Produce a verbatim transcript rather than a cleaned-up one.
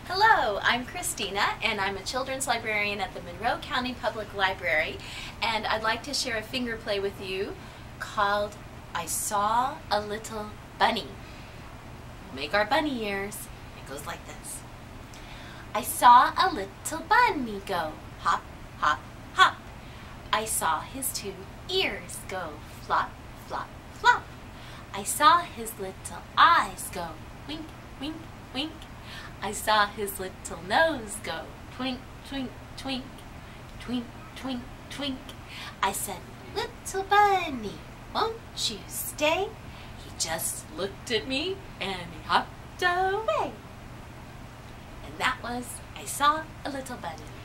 Hello, I'm Christina and I'm a children's librarian at the Monroe County Public Library, and I'd like to share a finger play with you called I Saw a Little Bunny. We'll make our bunny ears. It goes like this. I saw a little bunny go hop, hop, hop. I saw his two ears go flop, flop, flop. I saw his little eyes go wink, wink, wink. I saw his little nose go twink, twink, twink, twink, twink, twink. I said, little bunny, won't you stay? He just looked at me and he hopped away. And that was I Saw a Little Bunny.